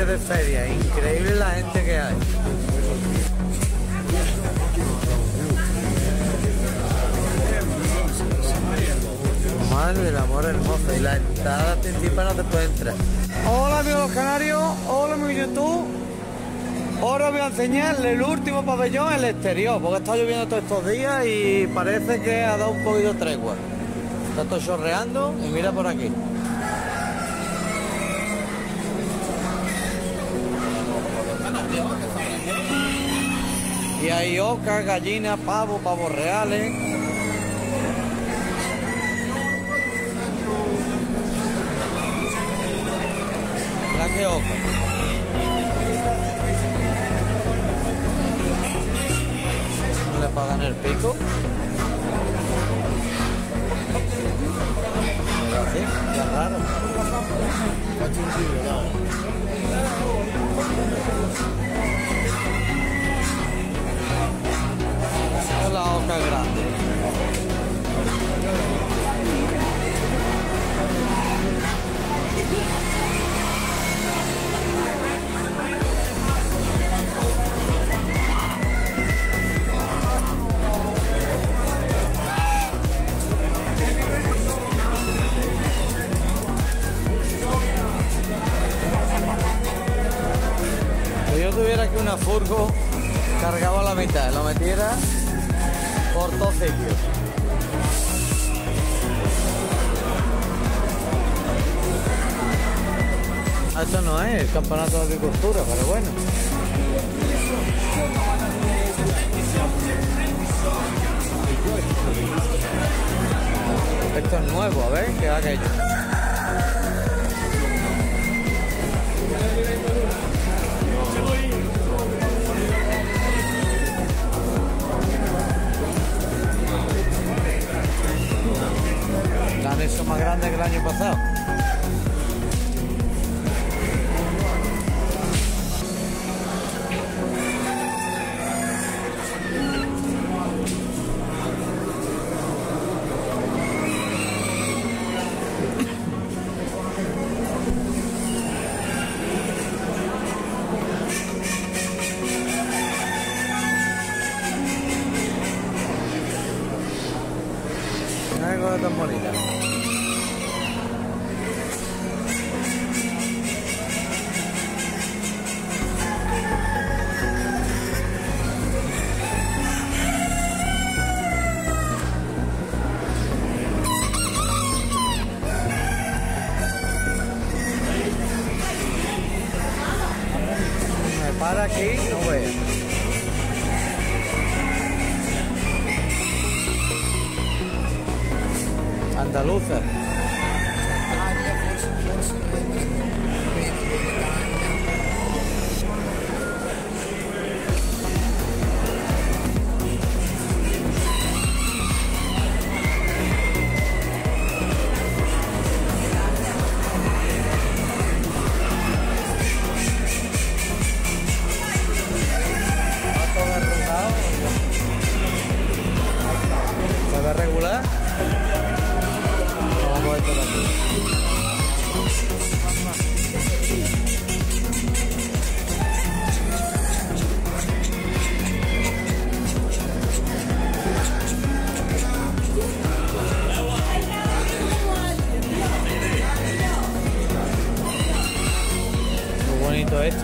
de feria, increíble la gente que hay. Madre del amor hermoso, y la entrada principal no te puede entrar. Hola amigos canarios, hola amigos YouTube. Ahora voy a enseñarles el último pabellón, el exterior, porque está lloviendo todos estos días y parece que ha dado un poquito de tregua. Está todo chorreando y mira por aquí. Y hay ocas, gallinas, pavos, pavos reales. Mira qué oca. ¿No le pagan el pico? Pero así, qué raro. Es la oca grande. Si yo tuviera aquí una furgo, cargaba la mitad, lo metiera por todos sitios. Esto no es el campeonato de agricultura, pero bueno. Esto es nuevo, a ver, ¿qué va aquello? ¿La han hecho más grande que el año pasado? Mira qué cosa tan bonita. Me para aquí, no veo. Andaluza. ¿Se ve regular? Vamos a ver por aquí. Muy bonito esto.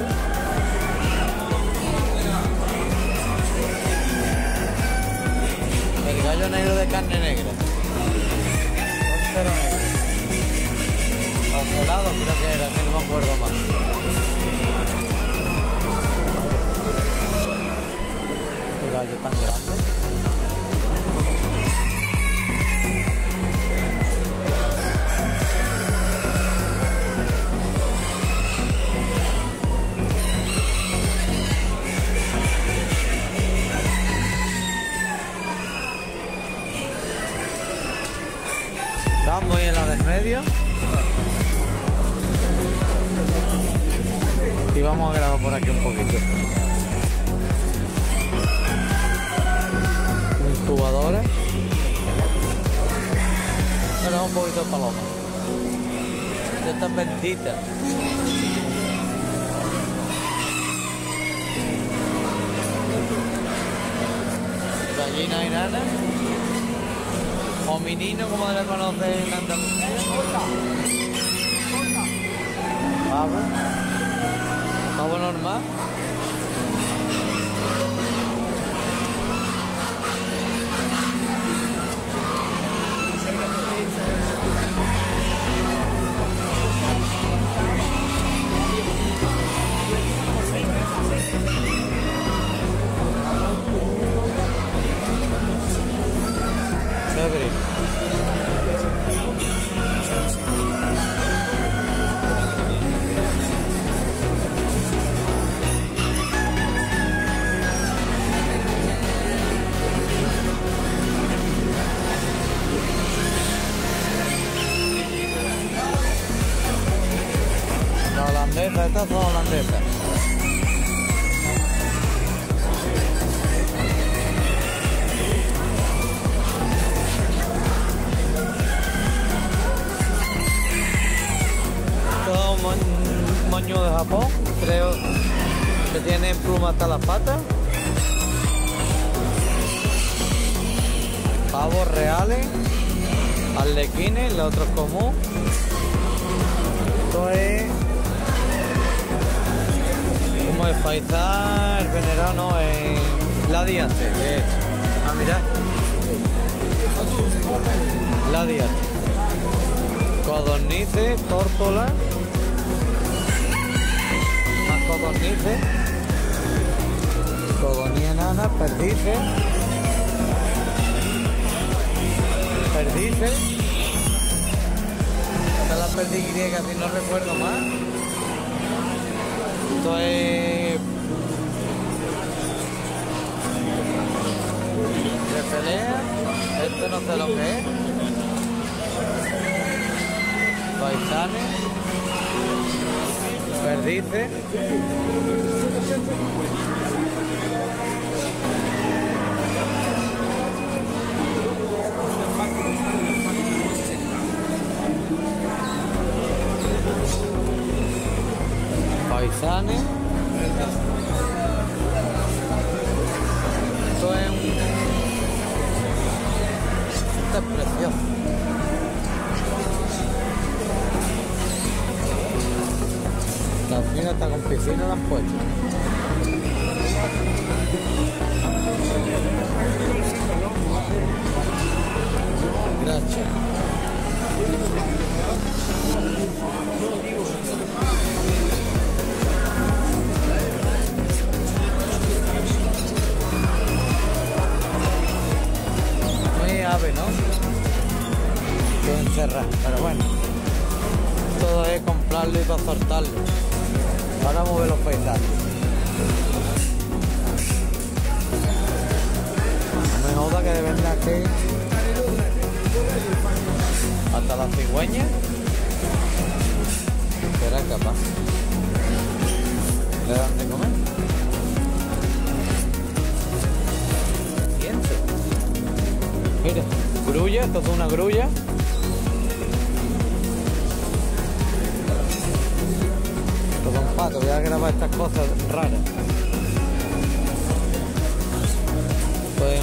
El gallo negro de carne negra. Cordero negro. Congelado creo que era, que no me acuerdo más. Qué gallo tan grande. Estamos en la del medio y vamos a grabar por aquí un poquito. Incubadora. Pero un poquito de paloma. Esta es bendita. Gallina y nana. O menino, como le conocen en Andalucía. Pavo. Pavo normal. Chévere. La holandesa, estas son holandesas. Moño de Japón, creo que tiene plumas hasta las patas. Pavos reales, arlequines, el otro es común. Esto es como el faisán, el venerado, no, es la diante. Ah, mirad. La diante. Codornices, tórtola. Codornices, codorniz enana, perdices, esta es la perdiz griega, si no recuerdo mal. Esto es de pelea, esto no sé lo que es. Faisanes, perdices. Faisanes. Esto es esto es precioso. La piscina está con piscina, la han puesto. Gracias. Muy ave, ¿no? Todo encerrado, pero bueno. Todo es comprarlo y para soltarlo. Ahora vamos a ver los paisajes. No me joda que deben de aquí hasta las cigüeñas. ¿Será capaz? ¿Le dan de comer? Siente. Mira, grulla, esto es una grulla. Pato, voy a grabar estas cosas raras. Pues,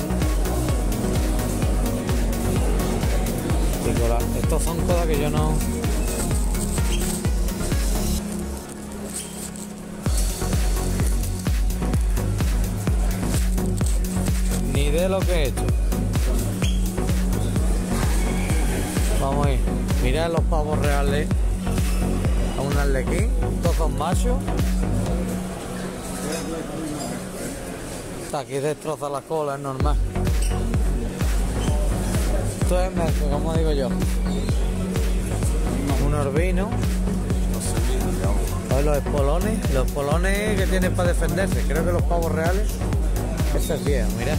estos son cosas que yo no... Ni idea de lo que he hecho. Vamos a ir. Mirad los pavos reales. A un arlequín, todos son machos. Aquí destroza la cola, es normal. Esto es, como digo yo, un orbino. Los espolones que tienen para defenderse. Creo que los pavos reales, ese es viejo, mirad.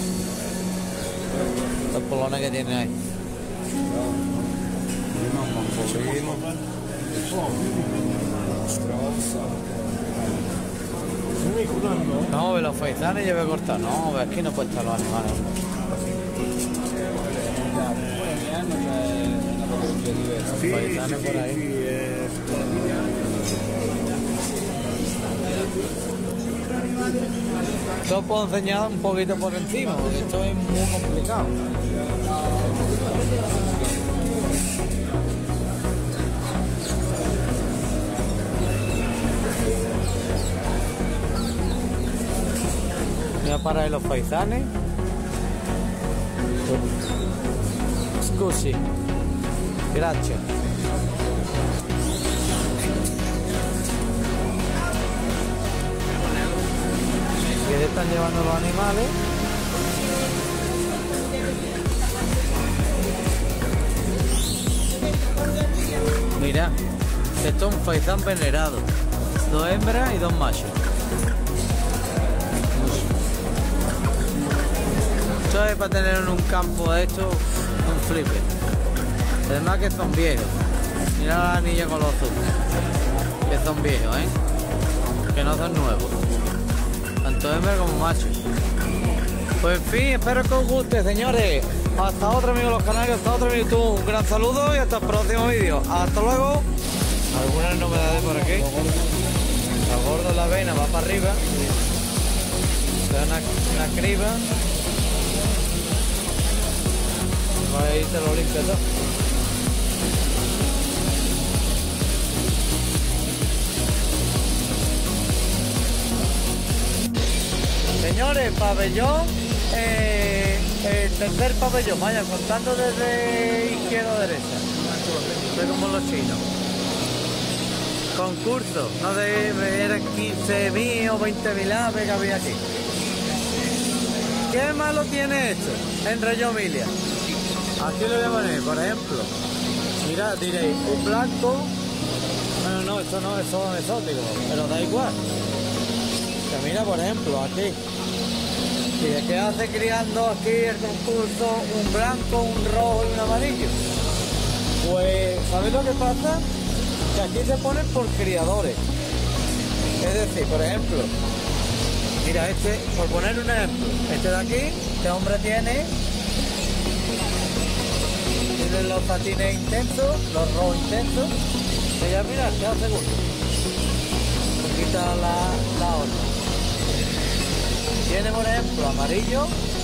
Los espolones que tienen ahí. No, ve los faisanes ya voy a cortar. No, ve aquí no puede estar los animales. Faisanes por ahí. Esto os puedo enseñar un poquito por encima, porque esto es muy complicado. Voy a parar en los paisanes. Scusi. Gracias. Que están llevando los animales. Mira, esto es un faisán venerado. 2 hembras y 2 machos. Esto es para tener en un campo de esto un flipe. Además que son viejos. Mira la niña con los azul. Que son viejos, que no son nuevos. Tanto hembra como macho. Pues en fin, espero que os guste, señores. Hasta otro, amigos los canarios, hasta otro en YouTube. Un gran saludo y hasta el próximo vídeo. Hasta luego. Algunas novedades por aquí. El gordo de la avena va para arriba. Da una criba. Ahí te lo limpia todo. Señores, pabellón, el tercer pabellón, vaya, contando desde izquierda a derecha. Soy como los chinos. Concurso, no de ver 15.000 o 20.000 aves que había aquí. ¿Qué malo tiene esto en Reggio Emilia? Aquí lo voy a poner, por ejemplo. Mira, diréis, un blanco. Bueno, no, esto no, esto es exótico, pero da igual. Que mira, por ejemplo, aquí. ¿Y qué hace criando aquí el concurso un blanco, un rojo y un amarillo? Pues, ¿sabéis lo que pasa? Que aquí se ponen por criadores. Es decir, por ejemplo, mira por poner un ejemplo, este de aquí, este hombre tiene los patines intensos, los rojos intensos, y ya mira, te hace gusto. Quita la otra. Tiene, por ejemplo, amarillo,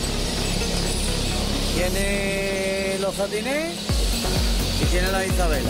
tiene los satinés y tiene la Isabela.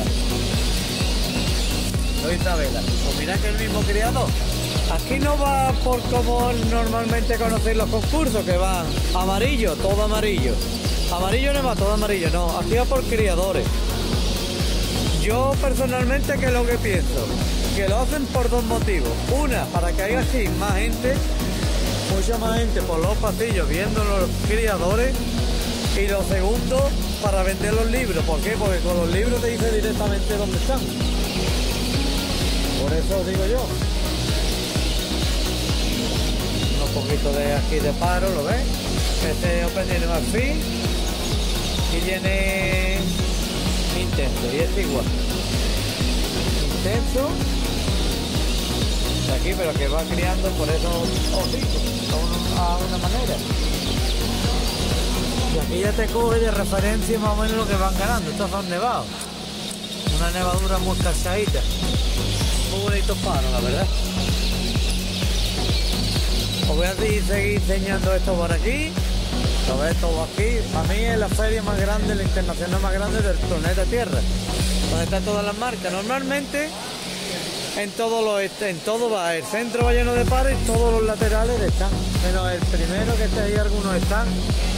Los Isabela. Pues mira que el mismo criador. Aquí no va por como normalmente conocéis los concursos, que van amarillo, todo amarillo. Amarillo no va, todo amarillo, no. Aquí va por criadores. Yo personalmente, ¿qué es lo que pienso? Que lo hacen por 2 motivos. Una, para que haya así más gente. Mucha más gente por los pasillos viendo los criadores. Y lo segundo, para vender los libros. ¿Por qué? Porque con los libros te dice directamente dónde están. Por eso os digo yo. Un poquito de aquí de paro, ¿lo ves? Este Open tiene más fin y tiene intenso. Y es igual. Intenso. De aquí, pero que va criando por esos hocicos. A una manera. Y aquí ya te coge de referencia más o menos lo que van ganando. Estos son nevados. Una nevadura muy cachadita. Muy bonitos paros, la verdad. Os voy a seguir enseñando esto por aquí. Lo ves todo aquí. Para mí es la feria más grande, la internacional más grande del planeta Tierra. Donde están todas las marcas. Normalmente en todo va, el centro va lleno de pares y todos los laterales están. Menos el primero, que está ahí, algunos están.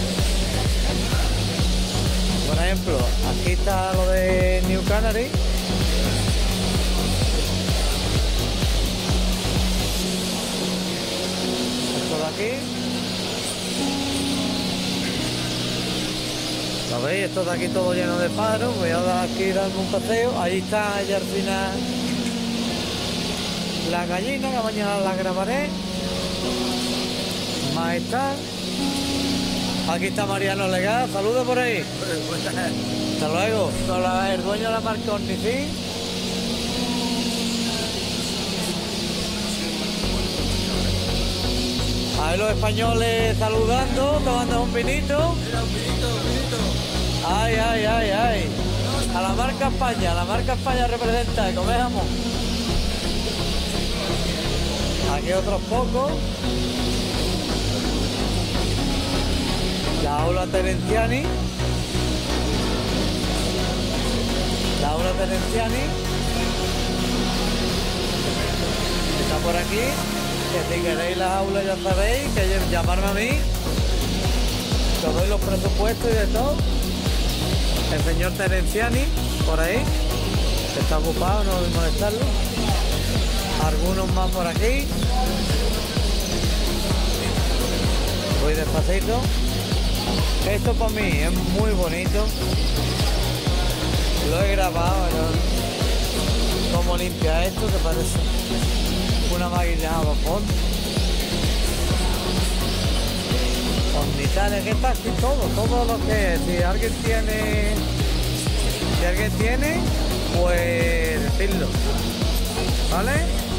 Por ejemplo, aquí está lo de New Canary. Esto de aquí. ¿Lo veis? Esto de aquí todo lleno de paros. Voy a dar aquí darme un paseo. Ahí está ya al final la gallina, que mañana la grabaré. Más está. Aquí está Mariano Legal, saludos por ahí. Hasta luego. El dueño de la marca Ornicin. Ahí los españoles saludando, tomando un vinito. Ay, ay, ay, ay. A la marca España representa, come jamón. Aquí otros pocos. Laura Terenciani. Laura Terenciani. Está por aquí. Que si queréis las aulas ya sabéis, que llamarme a mí. Que os doy los presupuestos y de todo. El señor Terenciani, por ahí. Que está ocupado, no voy a molestarlo. Algunos más por aquí. Voy despacito. Esto para mí es muy bonito. Lo he grabado, pero cómo limpia esto, que parece una máquina a vapor. Ornitales, que está aquí todo lo que es. Si alguien tiene, pues decirlo. ¿Vale?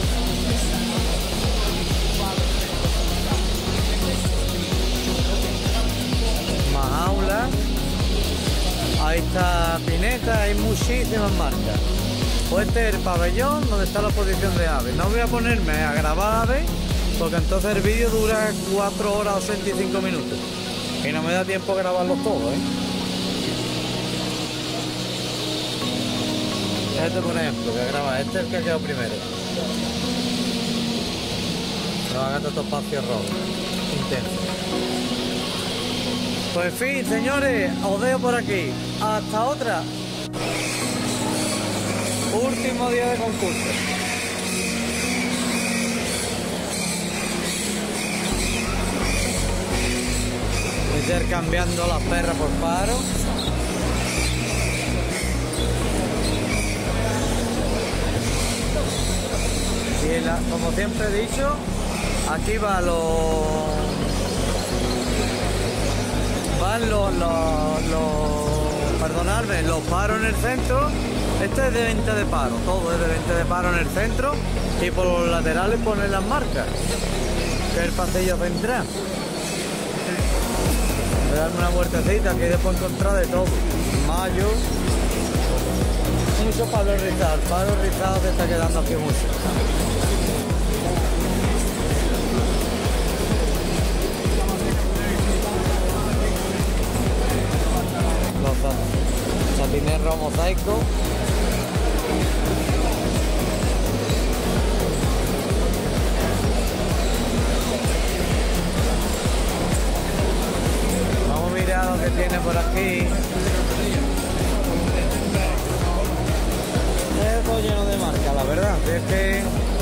Más aulas. Ahí está Pineta, hay muchísimas marcas. Pues este es el pabellón donde está la exposición de aves. No voy a ponerme a grabar aves porque entonces el vídeo dura 4 horas o 65 minutos y no me da tiempo a grabarlo todo, Este, por ejemplo, que graba, este es el que ha quedado primero. No haga tanto espacio rojo, intenso. Pues en fin, señores, os dejo por aquí. Hasta otra. Último día de concurso. Intercambiando las perras por paro. Y como siempre he dicho, aquí van perdonadme, los paros en el centro. Este es de venta de paro, todo es de venta de paro en el centro, y por los laterales ponen las marcas, que es el pasillo central. Voy a darme una vueltecita, aquí después encontrar de todo. Mayo, mucho palo rizado que está quedando aquí mucho. Satinero mosaico. Vamos a mirar lo que tiene por aquí. Es todo lleno de marca, la verdad. Es que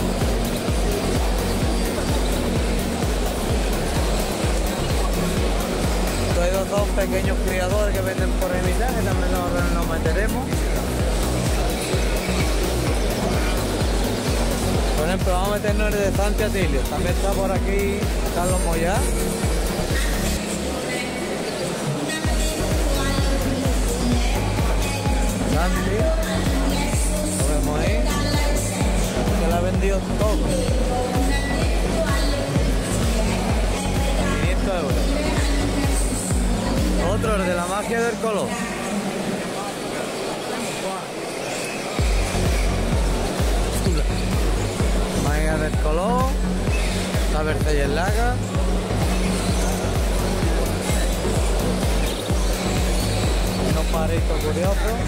hay dos pequeños criadores que venden por ahí mitad, que también nos meteremos. Por ejemplo, vamos a meternos el de Santi Atilio. También está por aquí Carlos Moyá. Santi. Lo vemos ahí. Que la ha vendido todo. 500 euros. Otro, el de la magia del color. Magia del color. La Versailles Laga. Unos paritos curiosos.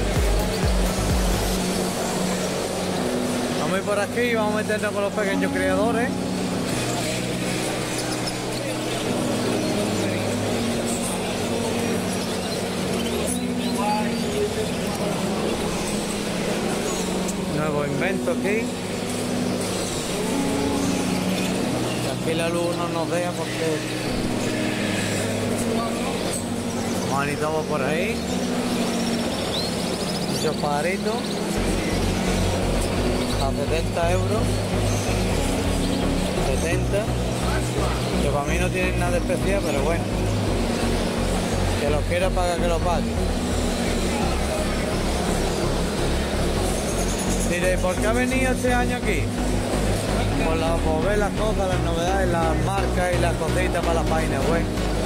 Vamos a ir por aquí y vamos a meternos con los pequeños criadores. Nuevo invento aquí. Aquí la luz no nos deja porque manitamos por ahí. Muchos pajaritos a 70 euros. 70, que para mí no tienen nada especial, pero bueno, que los quiera pagar, que los pague. Mire, ¿por qué ha venido este año aquí? Por ver las cosas, las novedades, las marcas y las cositas para las páginas web.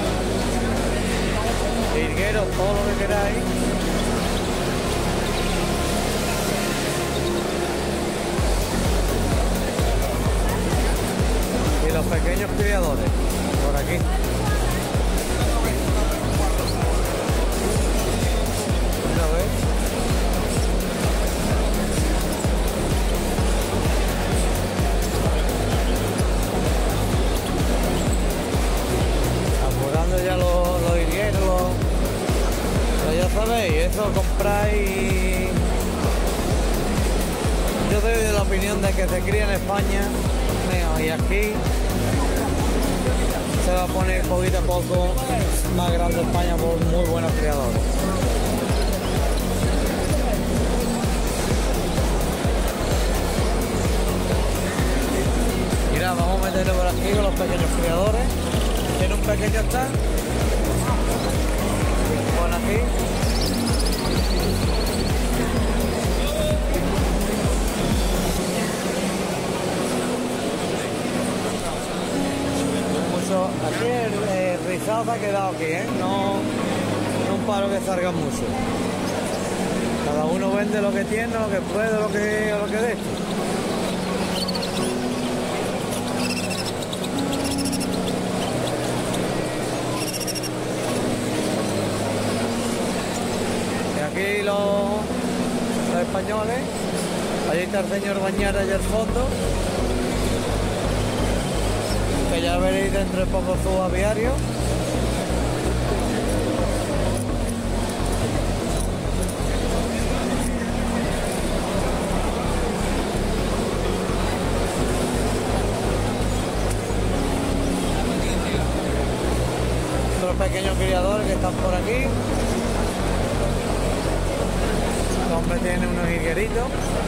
Virgueros, todo lo que queráis. Y los pequeños criadores, por aquí. eso compráis. Yo soy de la opinión de que se cría en España mejor, y aquí se va a poner poquito a poco más grande España por muy buenos criadores. Mira, vamos a meterlo por aquí con los pequeños criadores. Tiene un pequeño stand. Pon aquí. Aquí el rizado se ha quedado aquí, ¿eh? No un paro que salga mucho. Cada uno vende lo que tiene, lo que puede, lo que de esto. Y aquí los españoles. Allí está el señor Bañera y el fondo. Que ya veréis dentro de poco su aviario. Otros pequeños criadores que están por aquí. El hombre tiene unos higueritos.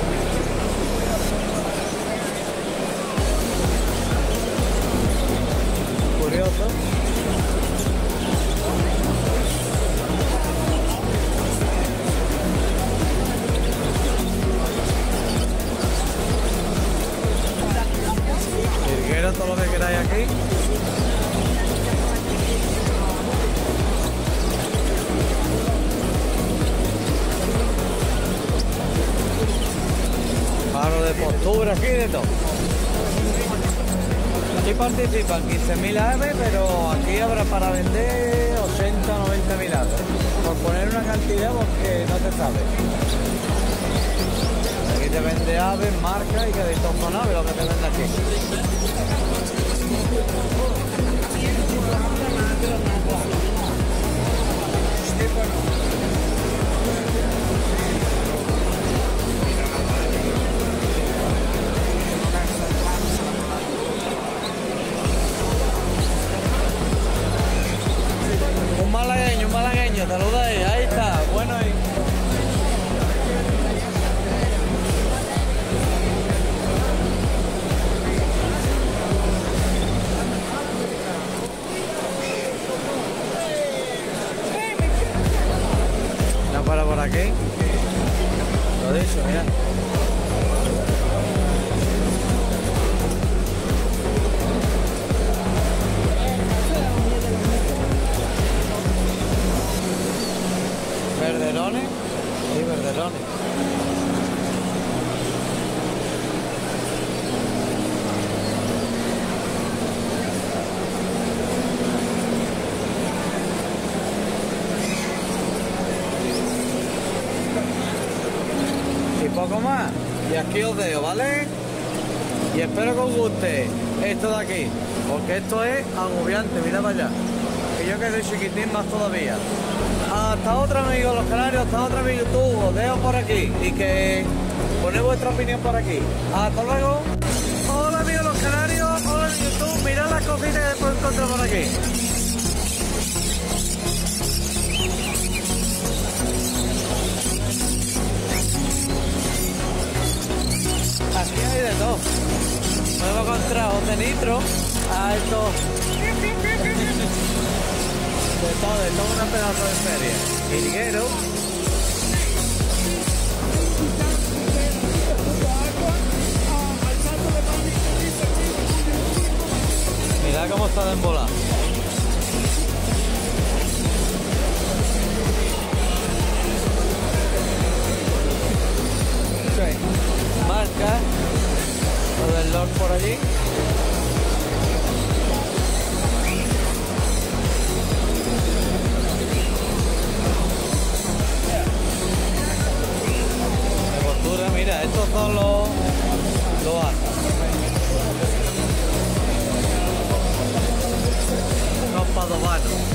Curioso. Virguero, todo lo que queráis aquí. Paro de postura aquí, de todo. Aquí participan 15.000 aves, pero aquí habrá para vender 80 o 90.000 aves. Por poner una cantidad porque no se sabe. Aquí te vende aves, marcas y que de estos son aves lo que te vende aquí. Un malagueño, saluda ahí está, bueno y... No para por aquí. Lo dicho, mira. Verderones, sí, verderones. Y poco más. Y aquí os dejo, ¿vale? Y espero que os guste esto de aquí, porque esto es agobiante, mirad para allá. Que yo que soy chiquitín más todavía. Hasta otra, amigos los canarios, hasta otra, mi YouTube. Os dejo por aquí y que ponéis vuestra opinión por aquí. Hasta luego. Hola, amigos los canarios, hola, mi YouTube. Mirad las cositas que puedo encontrar por aquí. Aquí hay de todo. Podemos encontrar de nitro a estos. De todo una pedazo de feria. Hilguero. Mirad cómo está de embolado. Okay. Marca. Lo del Lord por allí. Mira, estos son los asas. Los padovanos.